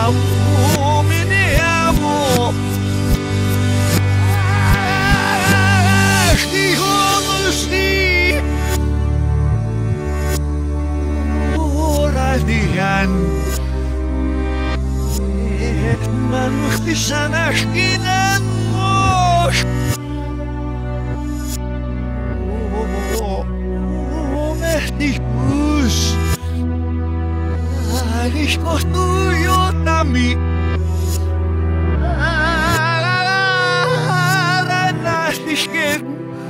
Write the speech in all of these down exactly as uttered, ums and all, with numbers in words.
amo, me amo. Asti honosti. Ora dihan. Manusti sana skinan mos. Oh, mehdi kus. Ich muss nur Jotami. Ich geb.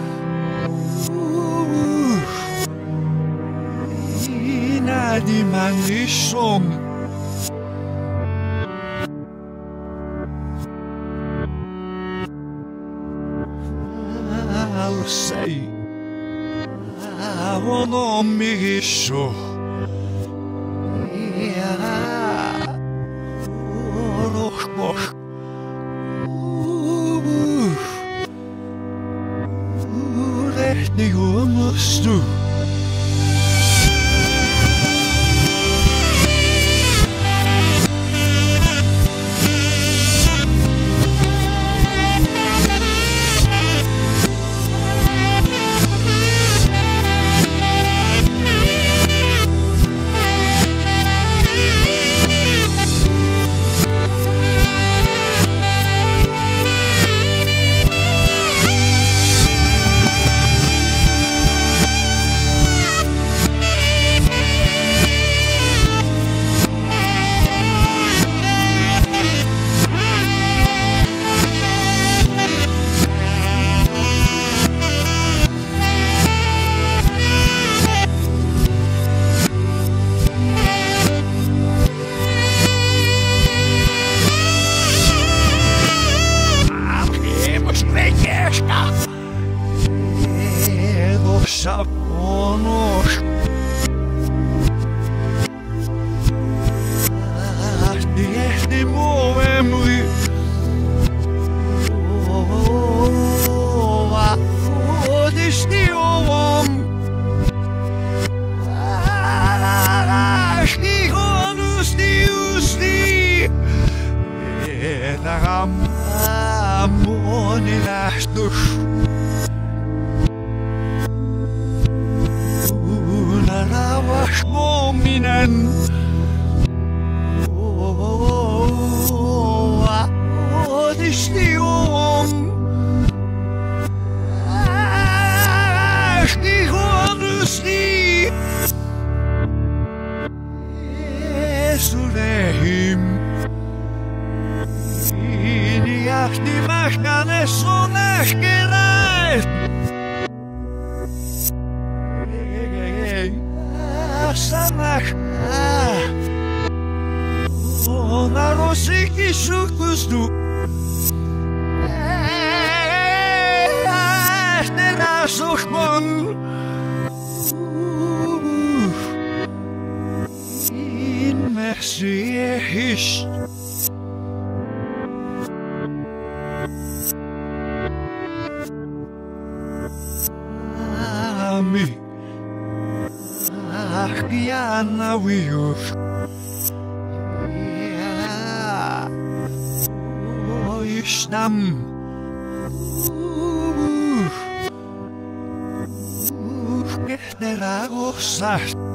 Ina di manishom. I'll say. I wanna make sure. Die musst du. Saponos. Asti movemri. Oh, oh, disti ovom. Asti honusti usti. Edaram amoni lastus. Rawas mominan. Oh, oh, oh, disti om. Asti honusti. Esulehim. Ini asti maskane sonaskenait. Sanach, oh, na rosiki shukustu. Este nasochmon. In Messias. Amen. Piana wiusz. Ja. O, już tam. Uff. Uff, que te la gozas.